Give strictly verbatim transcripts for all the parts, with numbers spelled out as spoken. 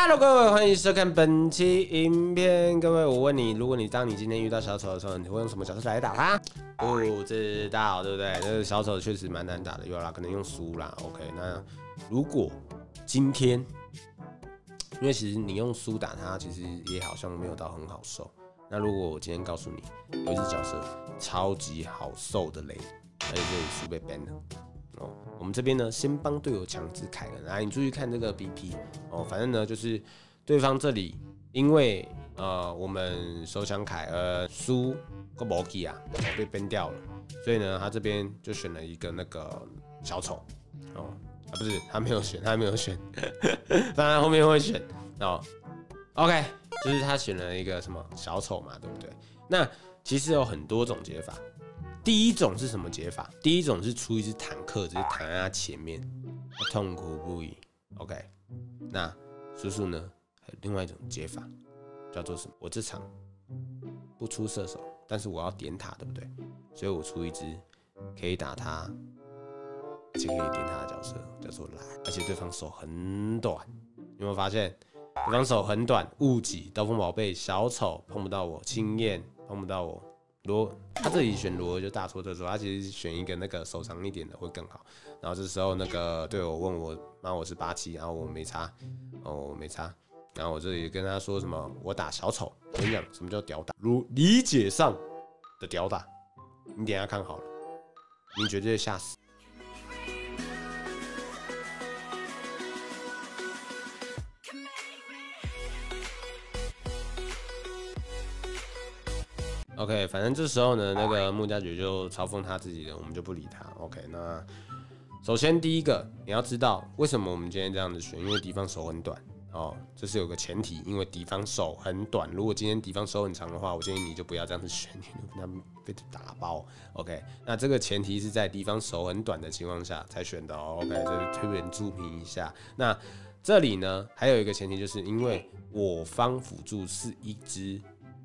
Hello， 各位，欢迎收看本期影片。各位，我问你，如果你当你今天遇到小丑的时候，你会用什么角色来打他？不知道，对不对？这个小丑确实蛮难打的，有啦，可能用输啦。OK， 那如果今天，因为其实你用输打他，其实也好像没有到很好受。那如果我今天告诉你，有一只角色超级好受的雷，而且这里输被 ban 了。哦，我们这边呢，先帮队友强制凯恩。来，你注意看这个 B P 哦，反正呢就是对方这里，因为呃我们手枪凯恩输个 m o k i 啊，哦被 ban 掉了，所以呢他这边就选了一个那个小丑哦啊不是他没有选，他没有选，当然后面会选哦。OK， 就是他选了一个什么小丑嘛，对不对？那其实有很多种解法。第一种是什么解法？第一种是出一只坦克，直接躺在他前面，痛苦不已。OK， 那叔叔呢？还有另外一种解法，叫做什么？我这场不出射手，但是我要点塔，对不对？所以我出一只可以打他，而且可以点他的角色，叫做来，而且对方手很短，有没有发现？对方手很短，误击、刀锋宝贝、小丑碰不到我，青焰碰不到我。罗，他这里选罗就大错特错，他其实选一个那个手长一点的会更好。然后这时候那个队友问我，妈我是八七，然后我没差，哦我没差，然后我这里跟他说什么，我打小丑。我跟你讲，什么叫屌打？如理解上的屌打，你等一下看好了，你绝对吓死。OK， 反正这时候呢，那个木加爵就嘲讽他自己人，我们就不理他。OK， 那首先第一个你要知道为什么我们今天这样子选，因为敌方手很短哦，这是有个前提，因为敌方手很短。如果今天敌方手很长的话，我建议你就不要这样子选，你他们被打爆。OK， 那这个前提是在敌方手很短的情况下才选的哦。OK， 这特别注明一下。那这里呢，还有一个前提，就是因为我方辅助是一支。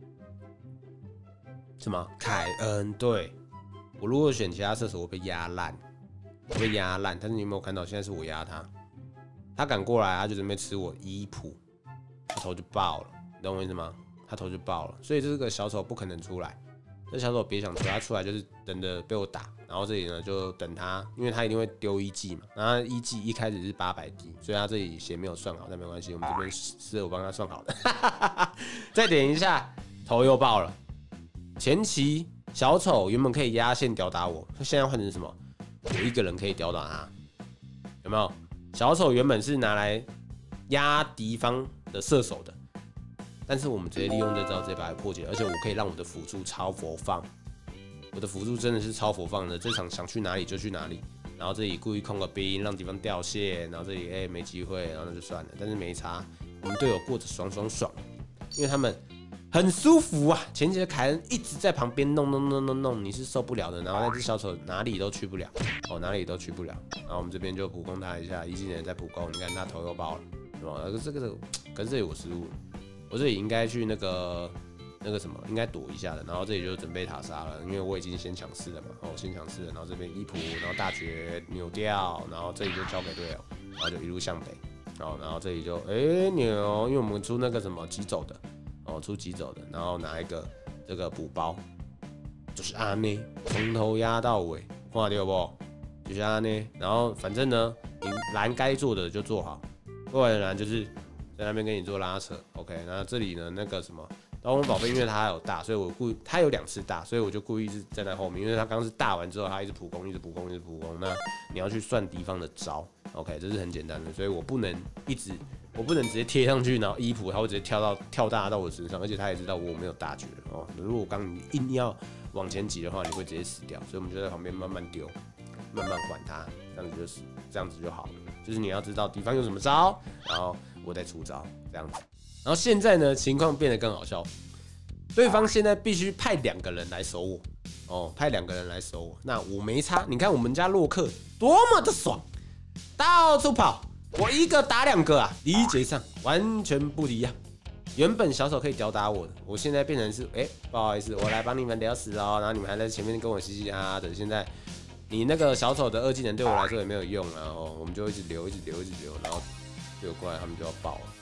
什么？凯恩？对，我如果选其他射手，我被压烂，我被压烂。但是你有没有看到，现在是我压他，他敢过来，他就准备吃我衣谱，他头就爆了，你懂我意思吗？他头就爆了，所以这个小丑不可能出来。这小丑别想出来，他出来就是等着被我打。然后这里呢，就等他，因为他一定会丢一技嘛。然后一技一开始是八百 D， 所以他这里血没有算好，但没关系，我们这边是我帮他算好的。再点一下，头又爆了。前期小丑原本可以压线吊打我，现在换成什么？我一个人可以吊打他，有没有？小丑原本是拿来压敌方的射手的，但是我们直接利用这招，直接把它破解，而且我可以让我的辅助超佛放，我的辅助真的是超佛放的，这场想去哪里就去哪里。然后这里故意控个兵，让敌方掉线，然后这里哎、欸、没机会，然后那就算了，但是没差，我们队友过着爽爽爽，因为他们。很舒服啊！前期的凯恩一直在旁边弄弄弄弄弄，你是受不了的。然后那只小丑哪里都去不了，哦，哪里都去不了。然后我们这边就普攻他一下，一技能在普攻，你看他头又爆了，是吧？这个这个，可是这里我失误了，我这里应该去那个那个什么，应该躲一下的。然后这里就准备塔杀了，因为我已经先抢四了嘛，哦，先抢四了。然后这边一普，然后大绝扭掉，然后这里就交给队友，然后就一路向北，哦，然后这里就哎、欸、扭，因为我们出那个什么急走的。哦，出急走的，然后拿一个这个补包，就是安呢，从头压到尾，看到不？就是安呢，然后反正呢，你蓝该做的就做好，过来的蓝就是在那边跟你做拉扯 ，OK。那这里呢，那个什么刀锋宝贝，因为它有大，所以我故意它有两次大，所以我就故意是站在后面，因为它刚刚是大完之后，它一直普攻，一直普攻，一直普攻。那你要去算敌方的招 ，OK， 这是很简单的，所以我不能一直。我不能直接贴上去，然后衣服它会直接跳到跳大到我身上，而且他也知道我没有大绝哦。如果刚你硬要往前挤的话，你会直接死掉。所以我们就在旁边慢慢丢，慢慢管他，这样子就是这样子就好了。就是你要知道敌方有什么招，然后我再出招，这样子。然后现在呢，情况变得更好笑，对方现在必须派两个人来守我哦，派两个人来守我。那我没差，你看我们家洛克多么的爽，到处跑。我一个打两个啊，理解上完全不一样。原本小丑可以吊打我的，我现在变成是，哎、欸，不好意思，我来帮你们聊死哦，然后你们还在前面跟我嘻嘻哈哈的。现在你那个小丑的二技能对我来说也没有用了哦，我们就一直留，一直留，一直留，然后队友过来他们就要爆了。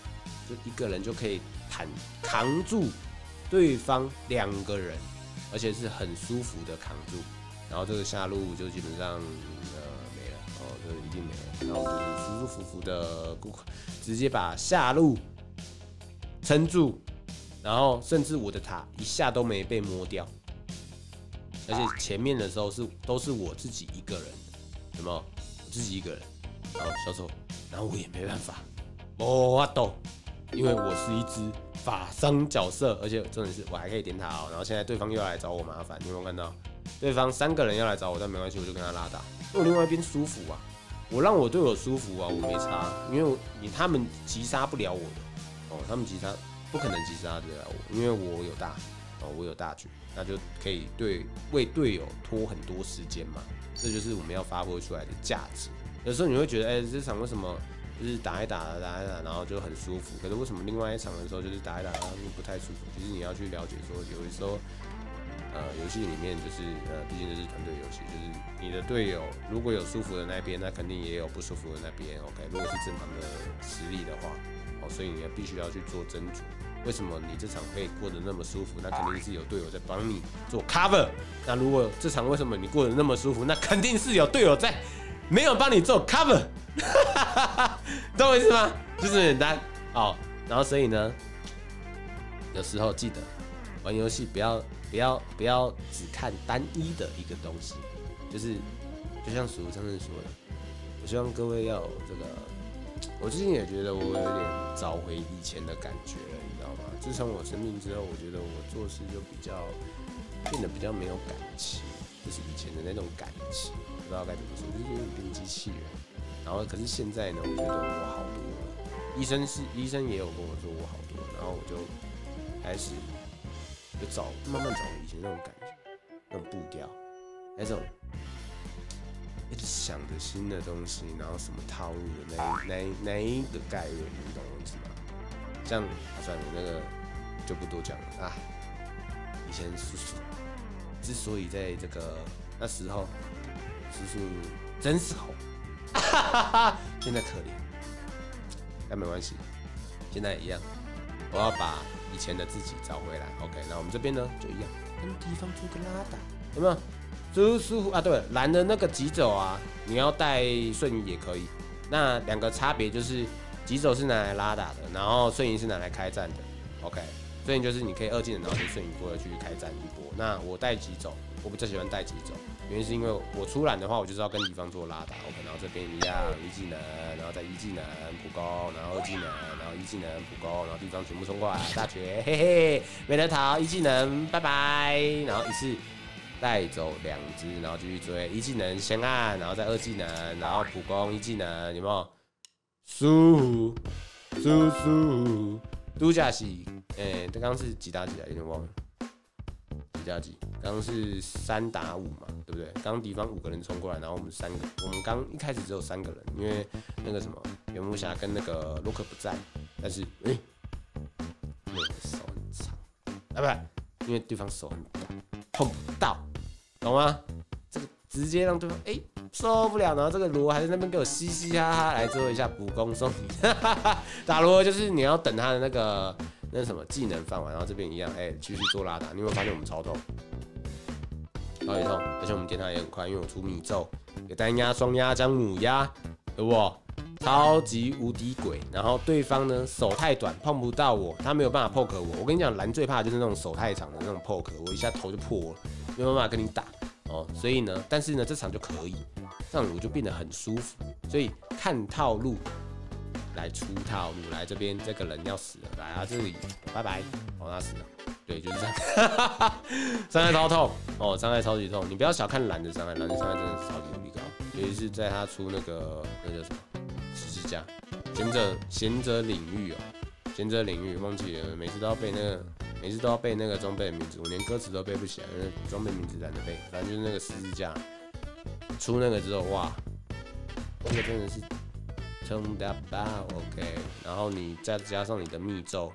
就一个人就可以弹扛住对方两个人，而且是很舒服的扛住。然后这个下路就基本上呃没了哦，这一定没了。然后就是舒舒服服的直接把下路撑住，然后甚至我的塔一下都没被摸掉，而且前面的时候是都是我自己一个人，有没有？我自己一个人，然后小丑，然后我也没办法，没法斗，因为我是一只法伤角色，而且重点是我还可以点塔哦。然后现在对方又要来找我麻烦，你有没有看到？对方三个人要来找我，但没关系，我就跟他拉打，因为我另外一边舒服啊，我让我队友舒服啊，我没差，因为你他们击杀不了我的哦，他们击杀不可能击杀得了我，因为我有大哦，我有大局，那就可以对为队友拖很多时间嘛，这就是我们要发挥出来的价值。有时候你会觉得，哎、欸，这场为什么就是打一打打一打，然后就很舒服，可是为什么另外一场的时候就是打一打，然后不太舒服？其实你要去了解说，有的时候。呃，游戏里面就是呃，毕竟这是团队游戏，就是你的队友如果有舒服的那边，那肯定也有不舒服的那边。OK， 如果是正常的实力的话，哦，所以你必须要去做斟酌。为什么你这场可以过得那么舒服？那肯定是有队友在帮你做 cover。那如果这场为什么你过得那么舒服？那肯定是有队友在没有帮你做 cover。懂我意思吗？就是很简单哦。然后所以呢，有时候记得玩游戏不要。不要不要只看单一的一个东西，就是就像叔上次说的，我希望各位要有这个。我最近也觉得我有点找回以前的感觉了，你知道吗？自从我生病之后，我觉得我做事就比较变得比较没有感情，就是以前的那种感情，不知道该怎么说，就是有点变机器人。然后可是现在呢，我觉得我好多了。医生是医生也有跟我说我好多了，然后我就开始。就找慢慢找回以前那种感觉，那种步调，那种一直想着新的东西，然后什么套路的那那那一个概念，你懂我意思吗？这样算了，那个就不多讲了啊。以前叔叔之所以在这个那时候，叔叔真是红，现在可怜，但没关系，现在也一样，我要把。以前的自己找回来 ，OK。那我们这边呢，就一样，跟敌方做个拉打，有没有？舒舒服啊，对，蓝的那个急走啊，你要带瞬移也可以。那两个差别就是，急走是拿来拉打的，然后瞬移是拿来开战的 ，OK。瞬移就是你可以二技能，然后就瞬移过来去开战一波。那我带急走，我比较喜欢带急走，原因是因为我出蓝的话，我就是要跟敌方做拉打 ，OK。然后这边一样一技能，然后再一技能普攻，然后二技能，然后一技能普攻，然后敌方全部冲过来，大绝，嘿嘿，没得逃，一技能，拜拜，然后一次带走两只，然后继续追，一技能先按，然后再二技能，然后普攻一技能，有没有？舒服，舒服，度假系，哎，这刚刚是几打几啊？有点忘了。几加几？刚刚是三打五嘛，对不对？刚刚敌方五个人冲过来，然后我们三个，我们刚一开始只有三个人，因为那个什么蝙蝠侠跟那个洛克不在，但是哎，因为我的手很长，啊不，因为对方手很短，碰不到，懂吗？这个直接让对方哎受不了，然后这个罗还在那边给我嘻嘻哈哈，来做一下补攻送你，打罗就是你要等他的那个。那什么技能放完，然后这边一样，哎、欸，继续做拉打。你有没有发现我们超痛，超级痛，而且我们点塔也很快，因为我出密咒，有单压、双压、姜母压，有不？超级无敌鬼。然后对方呢手太短，碰不到我，他没有办法 poke 我。我跟你讲，蓝最怕的就是那种手太长的那种 poke， 我一下头就破了，没有办法跟你打哦。所以呢，但是呢这场就可以，这样我就变得很舒服。所以看套路。来出套路，来这边这个人要死了，来啊这里，拜拜，哦他死了，对就是这样，伤害超痛哦，伤害超级痛，你不要小看蓝的伤害，蓝的伤害真的是超级无敌高，尤其是在他出那个那叫什么十字架，贤者贤者领域哦，贤者领域忘记了，每次都要背那个，每次都要背那个装备的名字，我连歌词都背不起来，因为装备名字懒得背，反正就是那个十字架，出那个之后哇，那个真的是。冲大爆 ，OK， 然后你再加上你的密咒，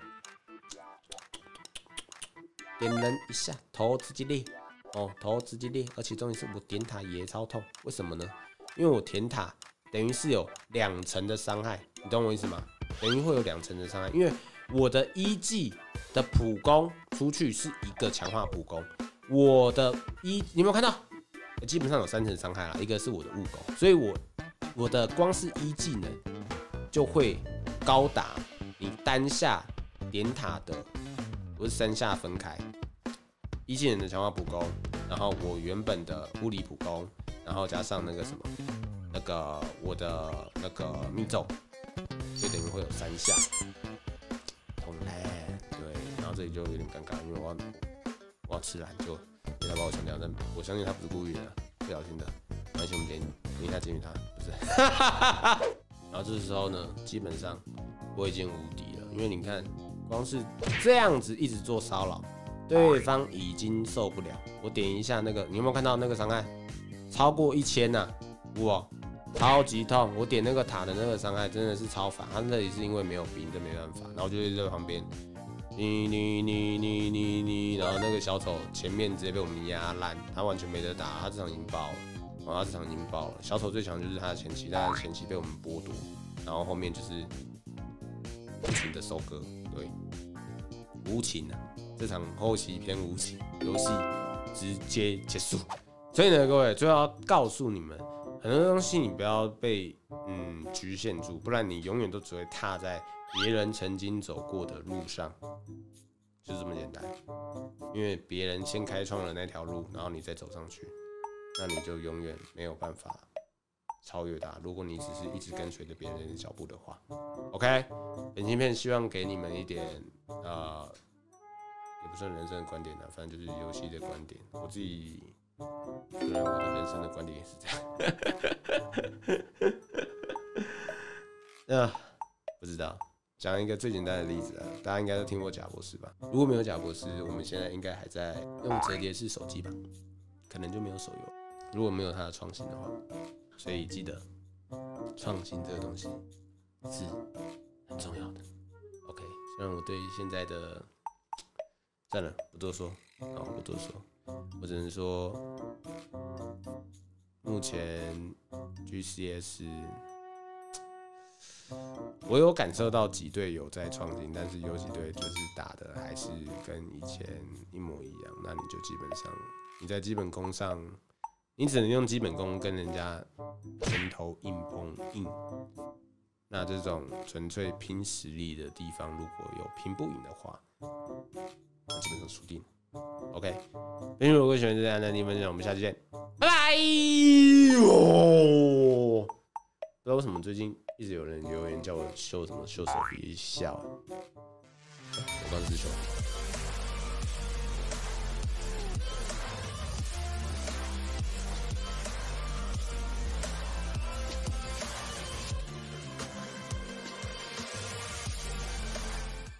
点人一下，头直接裂，哦，头直接裂，而且重点是我点塔也超痛，为什么呢？因为我填塔等于是有两层的伤害，你懂我意思吗？ 等于会有两层的伤害，因为我的一技的普攻出去是一个强化普攻，我的一你有没有看到？基本上有三层伤害啦，一个是我的误攻，所以我我的光是一技能就会高达你单下点塔的，我是三下分开，一技能的强化普攻，然后我原本的物理普攻，然后加上那个什么，那个我的那个密咒，就等于会有三下。痛嘞，对，然后这里就有点尴尬，因为我要我要吃蓝就。他把我强调，但我相信他不是故意的，不小心的。没关系，我们点点一下监狱他，不是。然后这时候呢，基本上我已经无敌了，因为你看，光是这样子一直做骚扰，对方已经受不了。我点一下那个，你有没有看到那个伤害？超过一千呐，哇，超级痛！我点那个塔的那个伤害真的是超烦，他这里是因为没有兵，这没办法。然后就在旁边。你你你你你你，然后那个小丑前面直接被我们压烂，他完全没得打，他这场已经爆了，然后他这场已经爆了。小丑最强就是他的前期，但他的前期被我们剥夺，然后后面就是无情的收割，对，无情啊，这场后期偏无情，游戏直接结束。所以呢，各位最后要告诉你们，很多东西你不要被嗯局限住，不然你永远都只会踏在别人曾经走过的路上，就这么简单。因为别人先开创了那条路，然后你再走上去，那你就永远没有办法超越他。如果你只是一直跟随着别人的脚步的话 ，OK， 本期片希望给你们一点呃，也不算人生的观点啦，反正就是游戏的观点。我自己虽然我的人生的观点也是这样，啊，不知道。讲一个最简单的例子啊，大家应该都听过贾博士吧？如果没有贾博士，我们现在应该还在用折叠式手机吧？可能就没有手游。如果没有他的创新的话，所以记得创新这个东西是很重要的。OK， 虽然我对现在的算了，不多说，好，不多说，我只能说，目前 G C S。我有感受到几队有在创新，但是有几队就是打的还是跟以前一模一样。那你就基本上你在基本功上，你只能用基本功跟人家拳头硬碰硬。那这种纯粹拼实力的地方，如果有拼不赢的话，那基本上输定。OK， 本期如果喜欢这样的你们，我们下期见，拜拜。哦，不知道为什么最近一直有人留言叫我秀什么秀手臂，笑。我刚是秀。